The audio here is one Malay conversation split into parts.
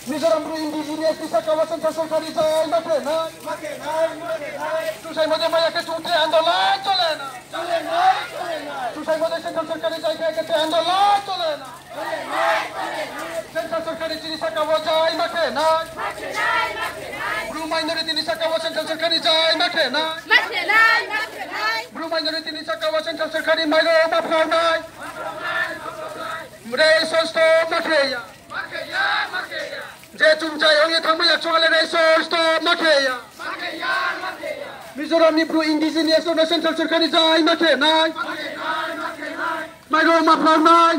Mizoram Bru Indigenous Desa Kawasan Terserkari Jai makin naik. Susai mode maya ke cuti andolan chole na. Susai mode Central Terserkari Jai ke andolan chole na. Central Terserkari Desa Kawasan Jai makin naik. Bru Minority Desa Kawasan Terserkari Jai makin naik. Bru Minority Desa Kawasan Terserkari Mailo mapau naik. Resource stop makin. Je cumcai orang yang tamu yang cuala resource stop makin. Mizoram ni Bru Indigenous Desa Central Terserkari Jai makin naik. Mailo mapau naik.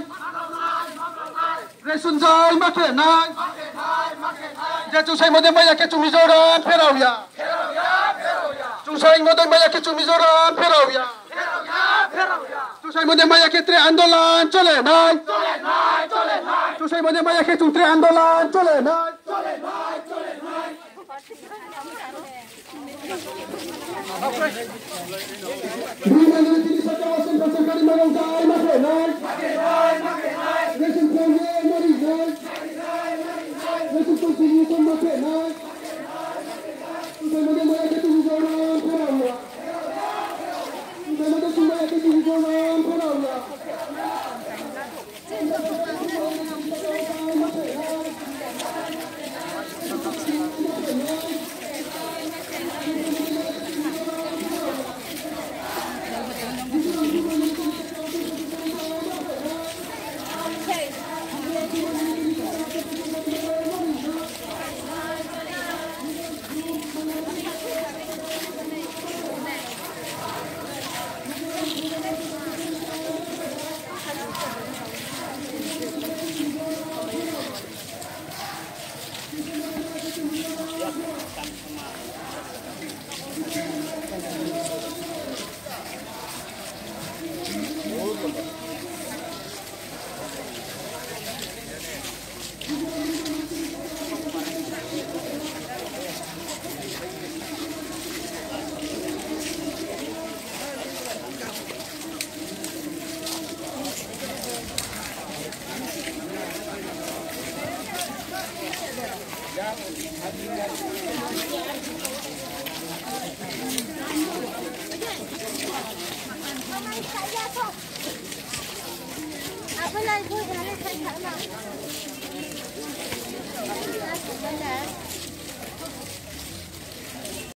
Resun Jai makin naik. Je cumcai mode maya ke cu Mizoram perau ya. Cumcai mode maya ke cu Mizoram perau ya. Susai mode maya ke tre andolan chole naik. Susai mode maya ke cu tre andolan chole naik. Bima dari sini saja wasan Terserkari Malang Jai makin naik. Resun Penge mari naik. Resun Persini makin naik. Susai mode maya ke cu Mizoram perau ya. Susai mode maya ke cu Mizoram perau ya. Apa lagi? Boleh saya tak nak.